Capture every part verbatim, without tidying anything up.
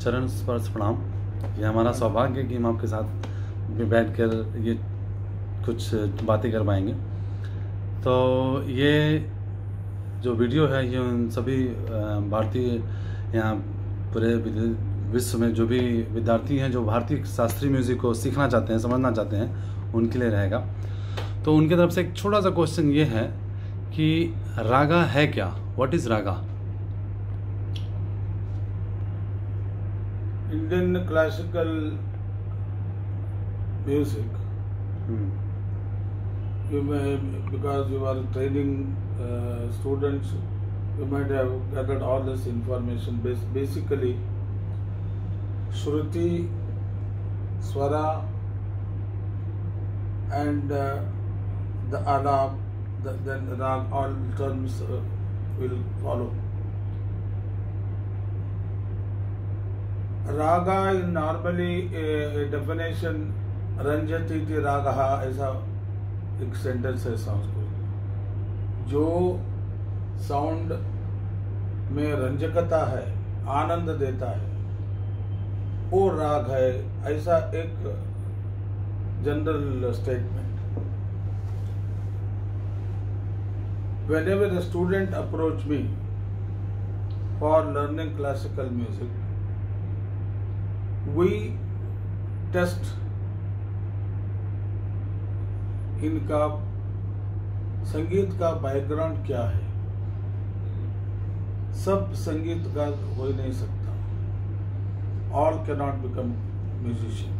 चरण स्पर्श प्रणाम। ये हमारा सौभाग्य है कि हम आपके साथ भी बैठ कर ये कुछ बातें कर पाएंगे। तो ये जो वीडियो है ये उन सभी भारतीय यहाँ पूरे विश्व में जो भी विद्यार्थी हैं जो भारतीय शास्त्रीय म्यूज़िक को सीखना चाहते हैं, समझना चाहते हैं, उनके लिए रहेगा। तो उनकी तरफ से एक छोटा सा क्वेश्चन ये है कि रागा है क्या? What is raga? Indian classical music, hmm. you may, because you are training uh, students, you might have gathered all this information. Bas basically, Shruti, Swara, and uh, the Alap, the, then Rag, all terms uh, will follow. Raga is normally a, a definition, Ranjati ti Ragaha, ऐसा एक sentence है संस्कृत, जो sound में रंजकता है, आनंद देता है, वो राग है, ऐसा एक general statement. Whenever a student approach me for learning classical music, we test इनका संगीत का बैकग्राउंड क्या है। सब संगीतकार हो ही नहीं सकता, all cannot become musician.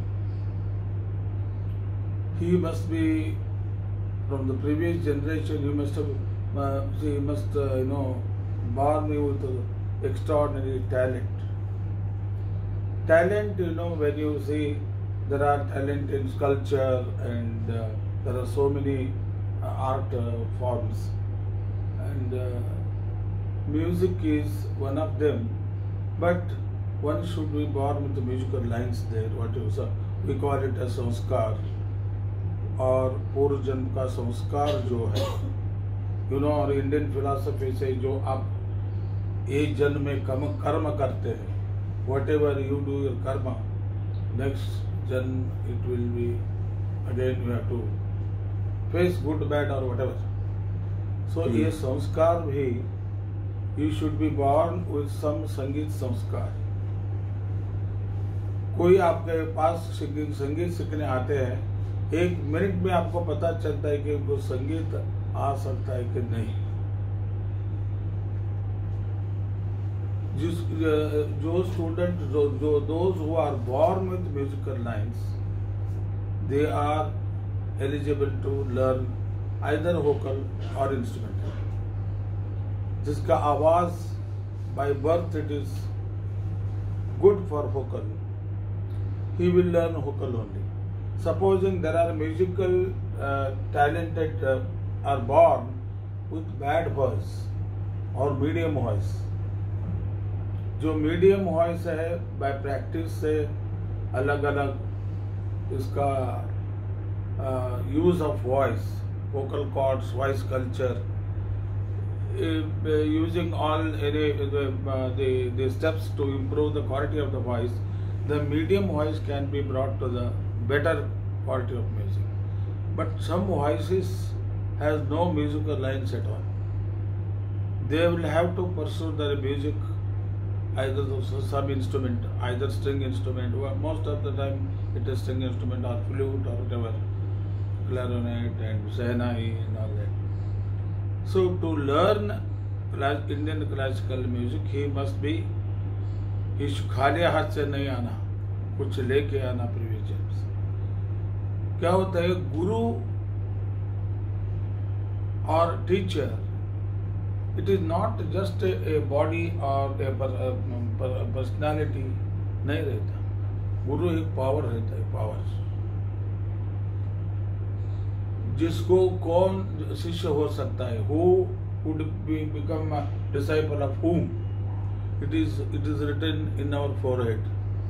He must be from the previous generation. He must have, uh, he must uh, you know, born with uh, extraordinary talent. Talent, you know, when you see there are talent in sculpture and uh, there are so many uh, art uh, forms, and uh, music is one of them. But one should be born with the musical lines there. What you say, we call it a sanskar, और पूर्व जन्म का संस्कार जो है, you know, और Indian philosophy से जो आप एक जन्म में कर्म कर्म करते हैं, whatever you do your karma, next janm it will be again you have to face good, bad or whatever. So hmm. ये संस्कार भी, you should be born with some संगीत संस्कार. कोई आपके पास संगीत संगीत सीखने आते हैं, एक मिनट में आपको पता चलता है कि उनको संगीत आ सकता है कि नहीं। जिस जो स्टूडेंट जो जो those who are born with musical lines, they are eligible to learn either vocal or instrumental. जिसका आवाज by birth it is good for vocal, he will learn vocal only. Supposing there are musical uh, talented uh, are born with bad voice or medium voice. जो medium voice है, by practice से अलग अलग इसका use of voice, vocal cords, voice culture, using all the steps to improve the quality of the voice, the medium voice can be brought to the better quality of music. But some voices has no musical lines at all. They will have to pursue the music either some instrument, either string instrument, most of the time it is string instrument or flute or whatever, clarinet and Sehnai and all that. So to learn Indian classical music, he must be, he should खाली हाथ से नहीं आना, कुछ लेके आना previous jams. क्या होता है, गुरु और teacher, it is not just a, a body or a, a, a personality नहीं रहता. गुरु एक पावर रहता है, पावर. जिसको कौन शिष्य हो सकता है, who would be become a disciple of whom, it is it is written in our forehead.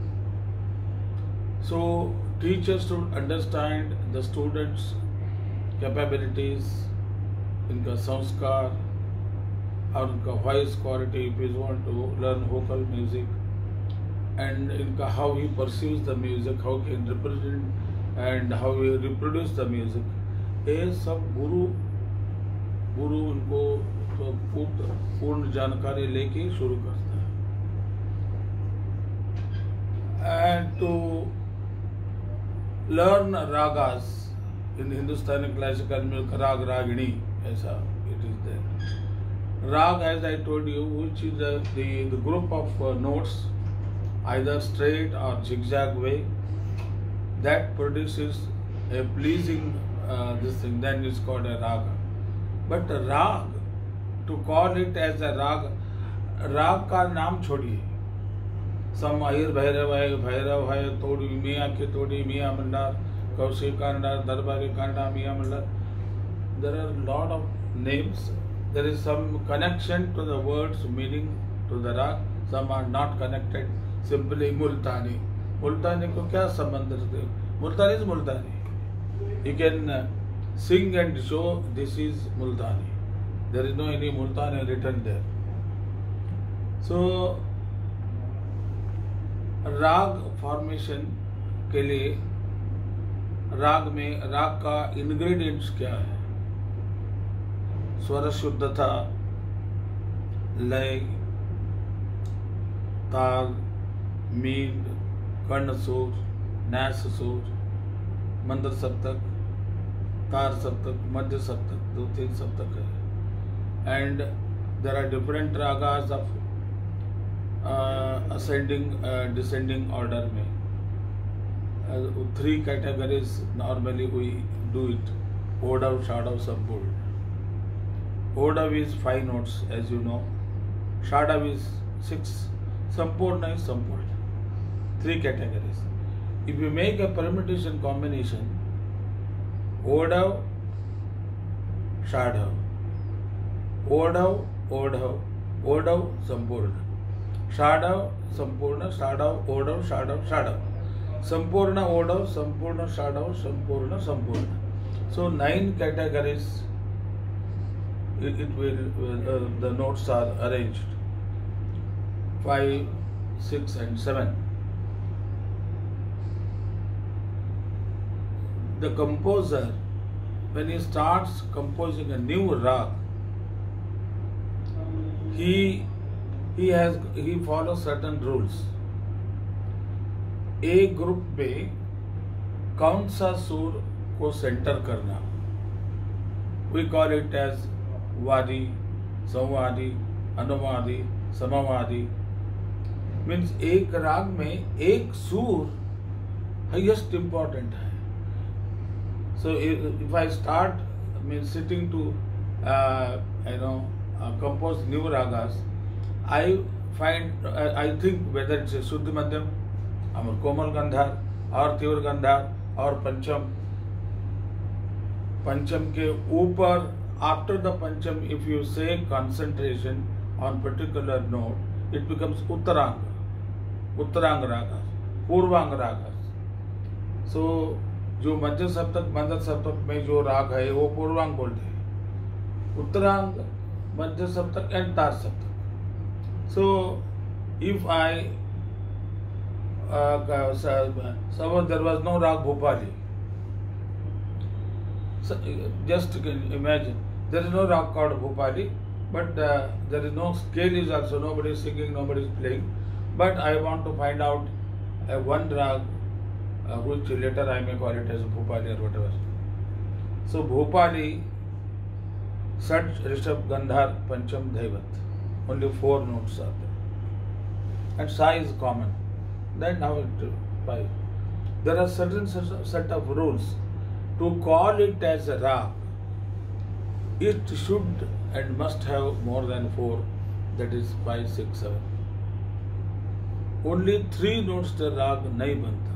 So teachers should understand the students' capabilities, इनका संस्कार और उनका voice quality. if you want to learn vocal music, and in how he perceives the music, how he can represent and how he reproduce the music, ये सब गुरु गुरु उनको तो पूर्ण जानकारी लेके शुरू करता है. And to learn ragas in Hindustani classical music, rag ragini, ऐसा it is there. Rag, as I told you, which is the, the, the group of uh, notes, either straight or zigzag way, that produces a pleasing uh, this thing, then it's called a raga. But a rag, to call it as a rag, rag का नाम छोड़िए. Some Ayir Bhairav hai, Bhairav hai, Todi, Miya ki Todi, Miya Mandar, Kaushi Kanda, Darbari Kanda, Miya Mandar. There are a lot of names. There is some connection to the words, meaning to the rag. Some are not connected. Simply Multani. Multani ko kya sambandh rakhe? Multani is Multani. You can uh, sing and show this is Multani. There is no any Multani written there. So, raag formation के लिए राग में राग का ingredients क्या है? स्वर शुद्धता, लय, ताल, मींड, कर्ण सुर, न्यास सुर, मंद्र सप्तक, तार सप्तक, मध्य सप्तक, दो तीन सप्तक है. And there are different ragas of Uh, ascending, uh, descending order में. Uh, three categories normally we do it. Odav, Shadav, Sampurna. Odav is five notes, as you know. Shadav is six. Sampurna is Sampurna. Three categories. If you make a permutation combination, Odav, Shadav, Odav, Odav, Odav, Sampurna. Shadav, Sampurna, Shadav, Odav, Shadav, Shadav. Sampurna, Odav, Sampurna, Shadav, Sampurna, Sampurna. So nine categories it, it will, uh, the notes are arranged. Five, six and seven. The composer, when he starts composing a new rag, he He has he follows certain rules. A group में कौन सा सुर को centre करना, we call it as वादी, संवादी, अनुवादी, समवादी. Means एक राग में एक सुर highest important है. So if, if I start I mean sitting to uh, you know uh, compose new ragas, I find, uh, I think whether it's a Shuddha Madhyam, or Komal Gandhar, or Tivra Gandhar, or Pancham. Pancham ke upar, after the Pancham, if you say concentration on particular note, it becomes Uttaranga, Uttaranga Ragas, Purvanga Ragas. So, जो मध्य सप्तक, मध्य सप्तक में जो राग है, वो पूर्वांग बोलते हैं. उत्तरांग, मध्य सप्तक एंड तार सप्तक. So, if I, uh, suppose there was no rag Bhopali, so just imagine, there is no rag called Bhopali, but uh, there is no scale is also, nobody is singing, nobody is playing, but I want to find out uh, one rag, uh, which later I may call it as Bhopali or whatever. So, Bhopali, Sat, Rishabh, Gandhar, Pancham, Dhaivat. Only four notes are there. And Sa is common. Then now it five. There are certain set of rules. To call it as a rag, it should and must have more than four. That is five, six, seven. Only three notes the rag nahi banta.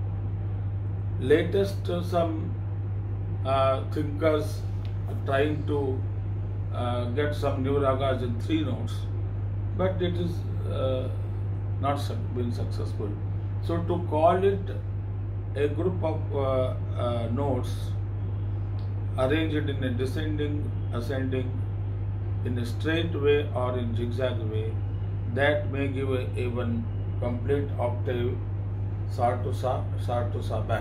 Latest uh, some uh, thinkers are trying to Uh, get some new ragas in three notes, but it is uh, not been successful. So to call it a group of uh, uh, notes arranged in a descending, ascending, in a straight way or in zigzag way, that may give a, even complete octave, sa to sa, sa to sa back.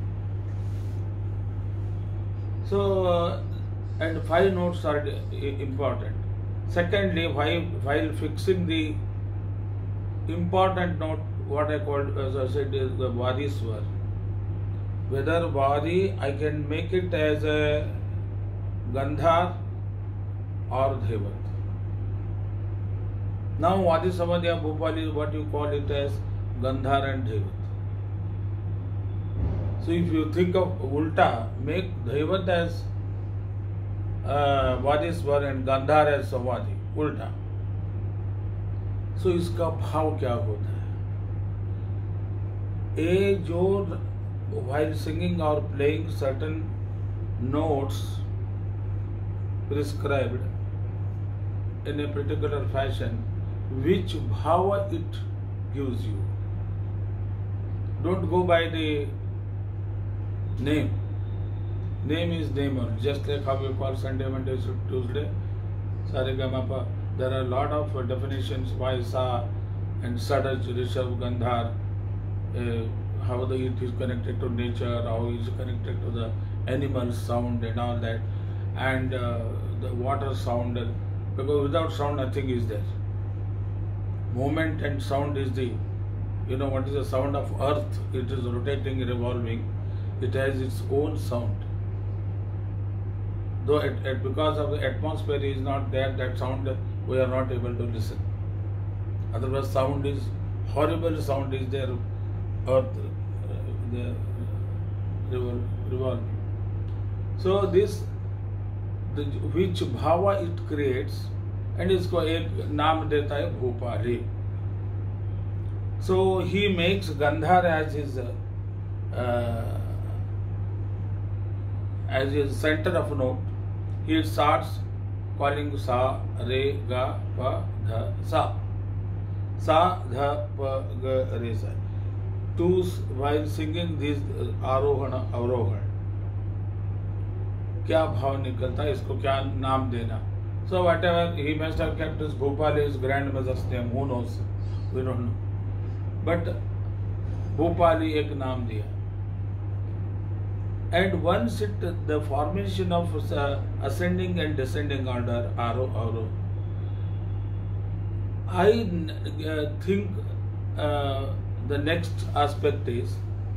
So, uh, and five notes are important. Secondly, while, while fixing the important note, what I called, as I said, is the Vari Swar. Whether Vari, I can make it as a Gandhar or Dhevat. Now, Vadi Samadhya Bhupali is what you call it as Gandhar and Dhevat. So, if you think of Ulta, make Dhevat as uh, Vadi Swar and Gandhar as Samadhi, Ulta. So, इसका भाव क्या होता है? ए जो while singing or playing certain notes prescribed in a particular fashion, which bhava it gives you. Don't go by the name. Name is name only. Just like how we call Sunday, Monday, Tuesday, Saregama. There are a lot of definitions why Sa and Sadaj, Rishabh, Gandhar, uh, how the it is connected to nature, how it is connected to the animal sound and all that, and uh, the water sound, because without sound nothing is there. Movement and sound is the, you know what is the sound of earth, it is rotating, revolving, it has its own sound. Though it, it, because of the atmosphere is not there, that sound we are not able to listen. Otherwise sound is, horrible sound is there, earth, the revolving. So this, the, which bhava it creates, and इसको एक नाम देता है Bhupali. So he makes Gandhar as his uh, as his center of note. He starts calling sa, re, ga, pa, dha, sa. Sa, dha, pa, ga, re, sa. To, while singing this arohana, avrohana, क्या भाव निकलता है, इसको क्या नाम देना. So whatever he must have kept his Bhupali, his grandmother's name, who knows, we don't know. But Bhupali एक नाम दिया. And once it, the formation of uh, ascending and descending order, aro, aro, I uh, think uh, the next aspect is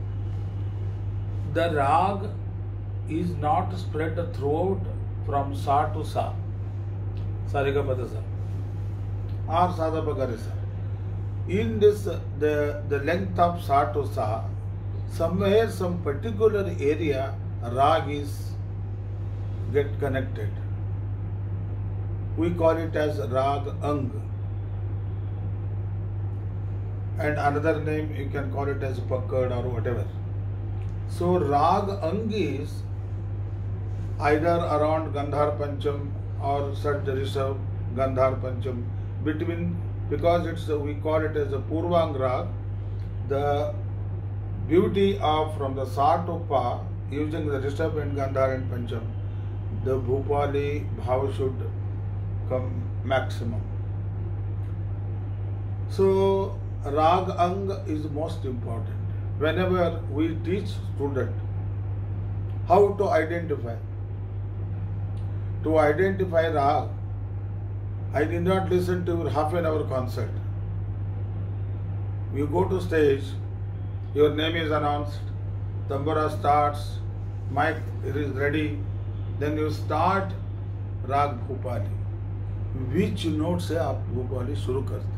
the rag is not spread throughout from sa to sa, sa re ga pa da sa, or sa da pa ga re sa. In this, the the length of sa to sa, somewhere some particular area rag is get connected. We call it as rag ang. And another name you can call it as pakkad or whatever. So rag ang is either around Gandhar Pancham or Sat Rishabh Gandhar Pancham, between, because it's a, we call it as a Purvang rag. The beauty of from the sa to pa, using the Rishabh and Gandhar and Pancham, the Bhupali bhav should come maximum. So rag ang is most important. Whenever we teach student how to identify, to identify rag, I did not listen to your half an hour concert. You go to stage, your name is announced, tambura starts, mic is ready, then you start rag Bhupali. Which note से आप भूपाली शुरू करते हैं?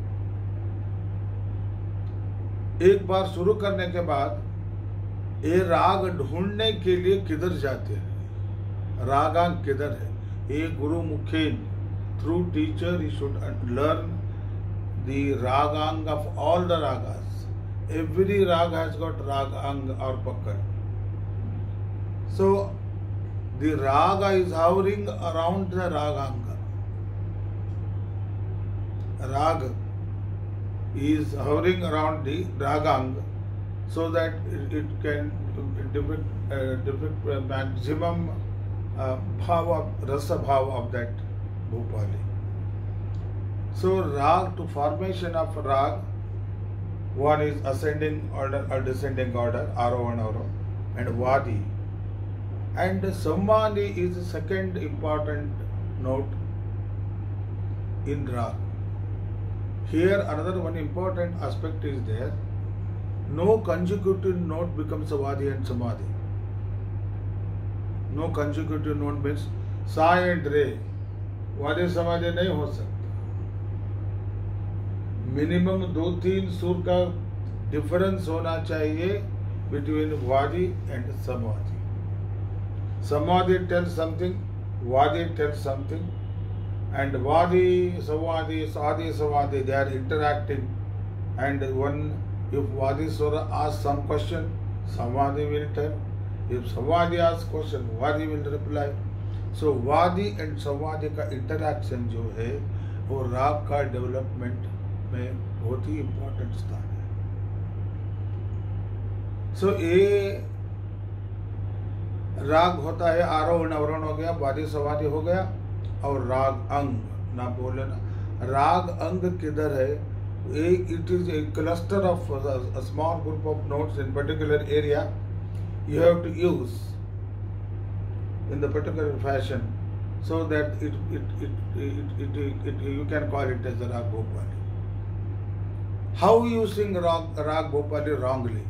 एक बार शुरू करने के बाद ये राग ढूंढने के लिए किधर जाते हैं, रागांग किधर है, ये गुरु मुखेन थ्रू टीचर ही should learn the raganga of all the ragas. Every raag has got raganga और pakad. So the raag is hovering around the raganga. Rag is hovering around the ragang so that it, it can depict, uh, depict uh, maximum uh, bhava, rasa bhava of that Bhupali. So rag, to formation of rag, One is ascending order or descending order, Arohan Arohan, and Vadi. And Samadhi is the second important note in Rag. Here another one important aspect is there. No consecutive note becomes a Vadi and Samadhi. No consecutive note means Sa and Re. Vadi Samadhi नहीं हो सकता. Minimum दो तीन सुर का difference होना चाहिए between वादी and samadhi. Samadhi tells something, vadi tells something, and vadi samadhi sadhi samadhi they are interacting, and one if vadi swar ask some question, samadhi will tell. If samadhi ask question, vadi will reply. So vadi and समाधि का इंटरैक्शन जो है वो राग का डेवलपमेंट में बहुत ही इम्पोर्टेंट स्थान है. सो so, ये राग होता है आरोहण अवरोहण हो गया, वादी समाधि हो गया, और राग अंग ना बोले ना. राग अंग किधर है? It is a cluster of a small group of notes in particular area. You have to use in the particular fashion so that it it it it, it, it, it you can call it as the Rag Bhopali. How you sing Rag, Rag Bhopali wrongly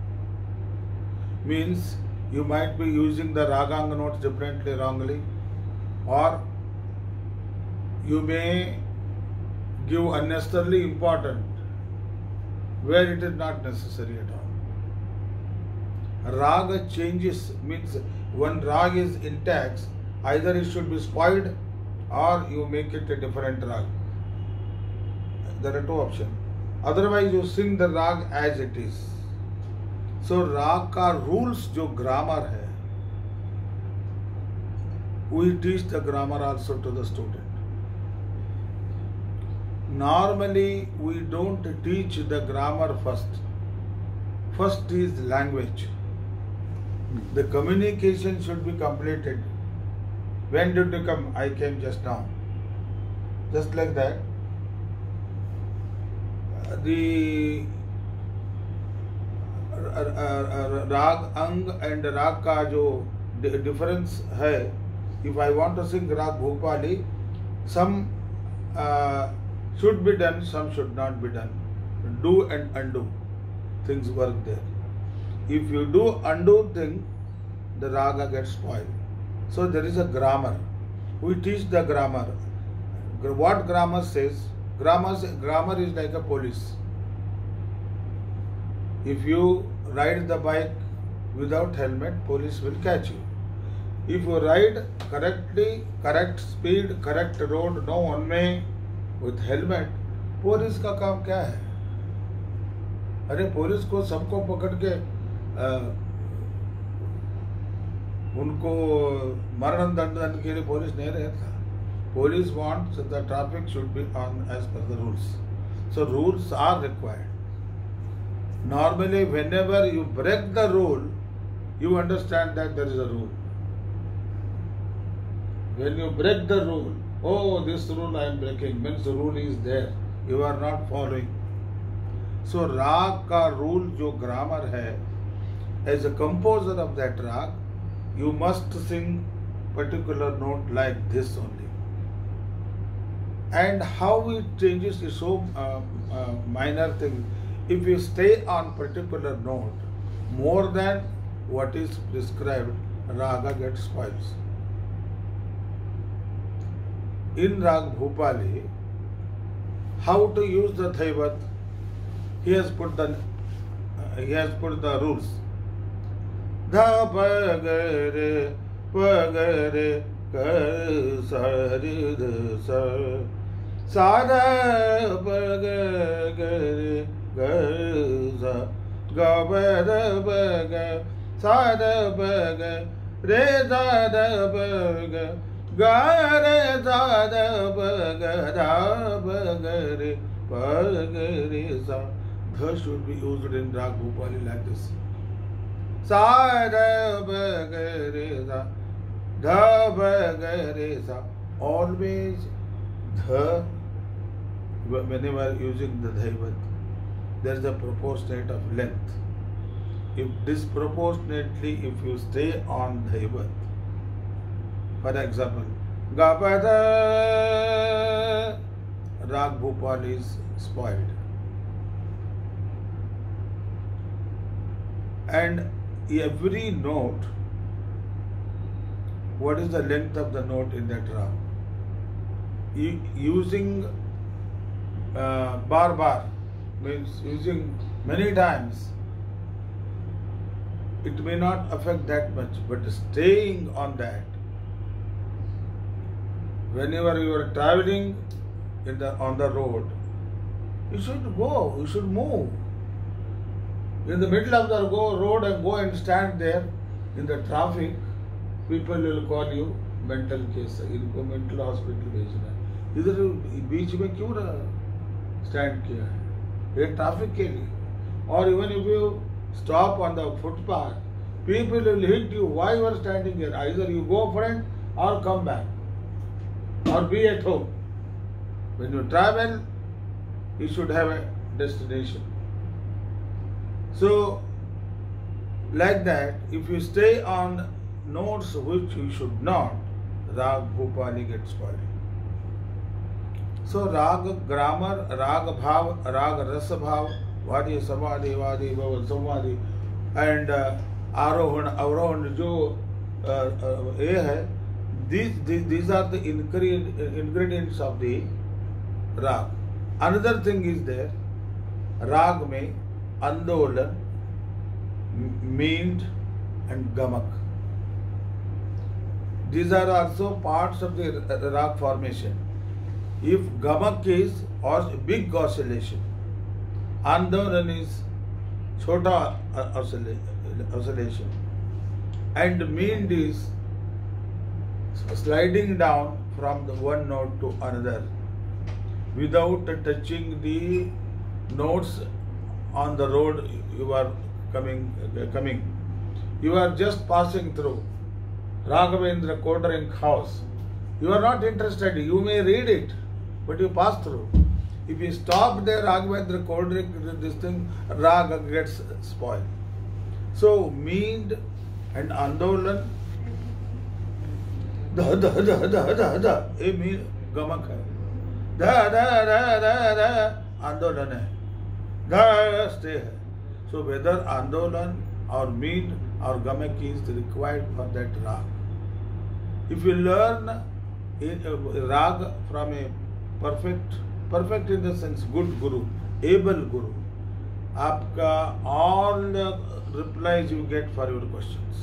means you might be using the Ragang notes differently wrongly, or you may give unnecessarily important where it is not necessary at all. Rag changes means when Rag is intact, either it should be spoiled or you make it a different Rag. There are two options. Otherwise you sing the Rag as it is. So Rag का rules जो grammar है, we teach the grammar also to the student. Normally we don't teach the grammar first. First is language. The communication should be completed. When did you come? I came just now. Just like that. The Rag Ang and Rag का जो difference है, if I want to sing Rag Bhopali, some uh, should be done, some should not be done. Do and undo. Things work there. If you do undo thing, the raga gets spoiled. So there is a grammar. We teach the grammar. What grammar says? Grammar, grammar is like a police. If you ride the bike without helmet, police will catch you. If you ride correctly, correct speed, correct road, no one way, with helmet, police का काम क्या है? अरे police को सबको पकड़ के आ, उनको मरण दंड के लिए पुलिस नहीं रहता. Police wants that the traffic should be on as per the rules. So rules are required. Normally, whenever you break the rule, you understand that there is a rule. When you break the rule, oh, this rule I am breaking, means the rule is there. You are not following. So राग का rule जो grammar है, as a composer of that rag, you must sing particular note like this only. And how it changes is so uh, uh, minor thing. If you stay on particular note more than what is prescribed, raga gets spoils. In Rag Bhopali, how to use the Dhaivat? He has put the uh, he has put the rules. Dha pagare pagare kar sari sa sara pagare kar sa gavara pagare sara pagare re da pagare gare da pagare pagare pagare sa. Dha should be used in Rag Bhopali like this. Sa da ba ga re sa, da ba ga re sa. Always dha, whenever using the dhaivat, there is a proportionate of length. If disproportionately, if you stay on the earth, for example, Gapada Rag Bhopal is spoiled. And every note, what is the length of the note in that rag? U- using uh, bar bar, means using many times, it may not affect that much, but staying on that, whenever you are traveling in the on the road, you should go, you should move. In the middle of the go road and go and stand there in the traffic, people will call you mental case, इनको mental hospital भेजना है. इधर बीच में क्यों stand किया है? ये traffic के लिए. Or even if you stop on the footpath, people will hit you. Why you are standing here? Either you go friend or come back, or be at home. When you travel, you should have a destination. So, like that, if you stay on notes which you should not, Rag Bhopali gets spoiled. So, Rag grammar, Rag Bhav, Rag Rasa Bhav, Vadi Samadhi, Vadi Bhav Samadhi, and uh, Arohan, Arohan, Jo, uh, uh, hai, these, these, these are the ingredient, ingredients of the Rag. Another thing is there, Rag mein Andolan, Meend and Gamak. These are also parts of the Rag formation. If Gamak is or big oscillation, Andolan is chota oscillation, and Meend is sliding down from the one note to another without touching the notes on the road you are coming. Uh, coming. You are just passing through Raghavendra Kodering house. You are not interested. You may read it, but you pass through. If you stop there, Raghavendra Kodering, this thing, Raga gets spoiled. So, Meend and Andolan, da da da da da da, a mean Gamak hai. Da da da da da, Andolan hai. Da stay hai. So whether Andolan or Meend or Gamak is required for that Rag. If you learn in, uh, Rag from a perfect, perfect in the sense good Guru, able Guru, आपका all the replies you get for your questions.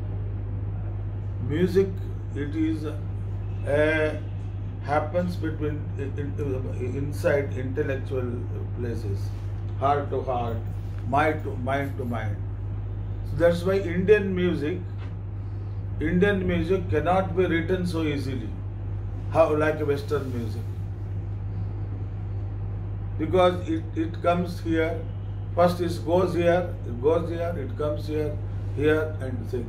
Music, it is a happens between inside intellectual places, heart to heart, mind to mind to mind. So that's why Indian music, Indian music cannot be written so easily, how like Western music, because it, it comes here. First it goes here, it goes here, it comes here, here and sing.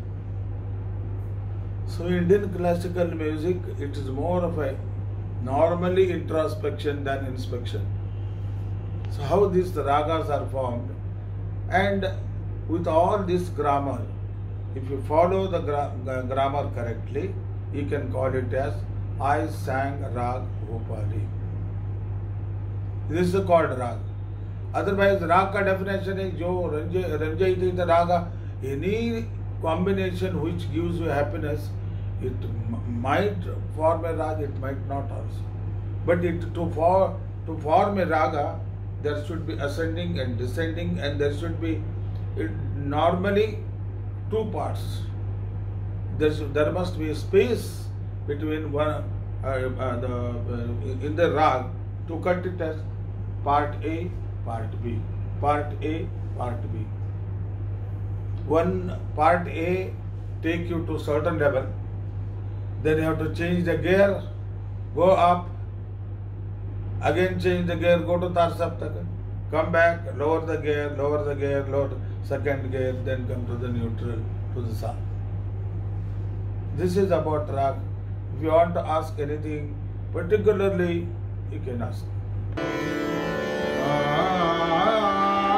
So Indian classical music, it is more of a normally introspection than inspection. So how these ragas are formed, and with all this grammar, if you follow the gra grammar correctly, you can call it as I sang Rag Bhopali. This is called Rag. Otherwise, Rag ka definition is jo Ranjayiti the Raga, any combination which gives you happiness, it might form a Rag, it might not also. But it to, for, to form a Raga, there should be ascending and descending, and there should be it, normally two parts. There, should, there must be a space between one uh, uh, the, uh, in the Rag to cut it as part A, part B, part A, part B. One part A take you to certain level, then you have to change the gear, go up, again change the gear, go to Tar Saptaka, come back, lower the gear, lower the gear, lower the second gear, then come to the neutral, to the Sa. This is about Rag. If you want to ask anything particularly, you can ask. Ah,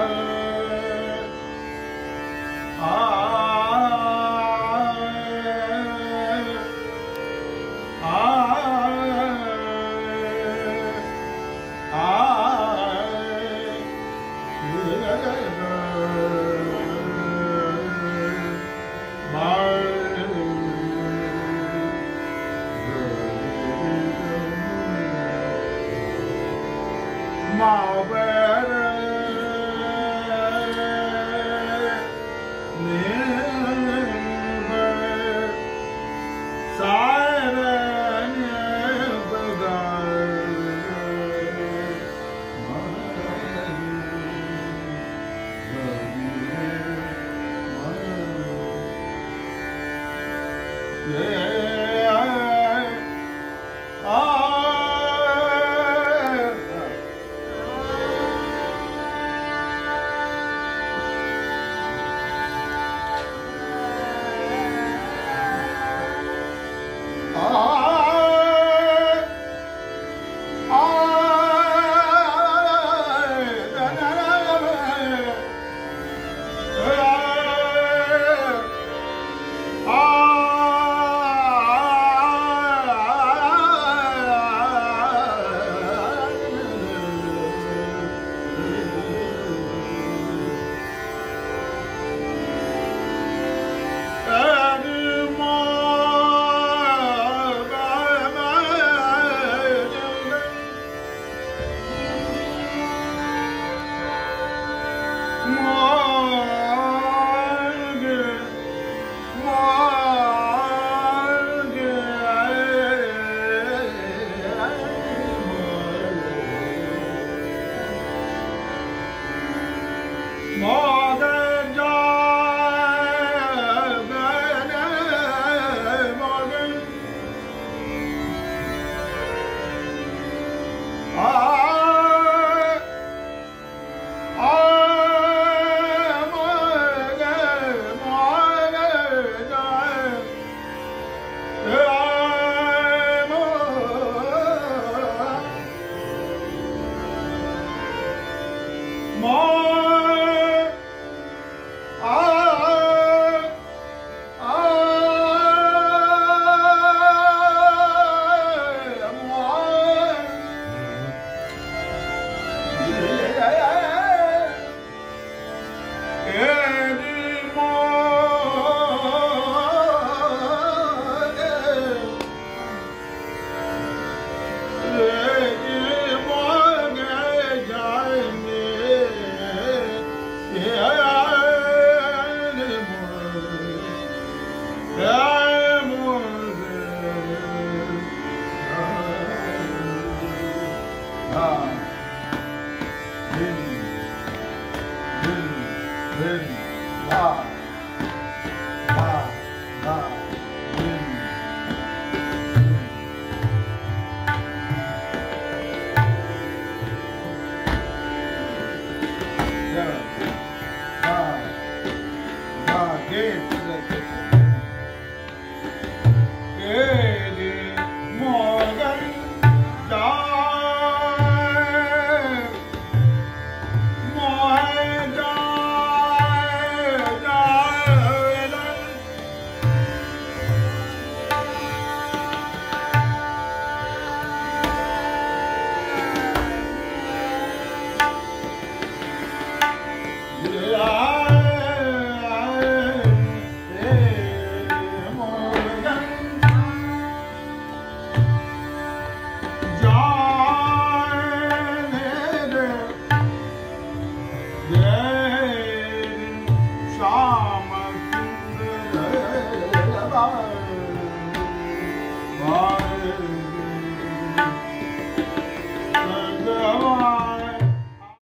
Ah.